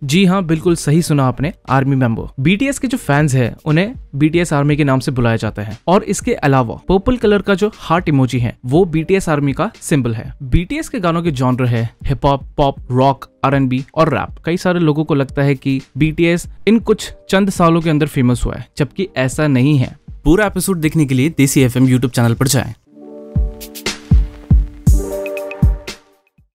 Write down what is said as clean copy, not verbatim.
जी हाँ, बिल्कुल सही सुना आपने, आर्मी मेंबर। बीटीएस के जो फैंस हैं उन्हें बीटीएस आर्मी के नाम से बुलाया जाता है। और इसके अलावा पर्पल कलर का जो हार्ट इमोजी है वो बीटीएस आर्मी का सिंबल है। बीटीएस के गानों के जॉनर है hip hop, pop, rock, R&B और रैप। कई सारे लोगों को लगता है कि बीटीएस इन कुछ चंद सालों के अंदर फेमस हुआ है, जबकि ऐसा नहीं है। पूरा एपिसोड देखने के लिए देसी FM YouTube चैनल पर जाएं।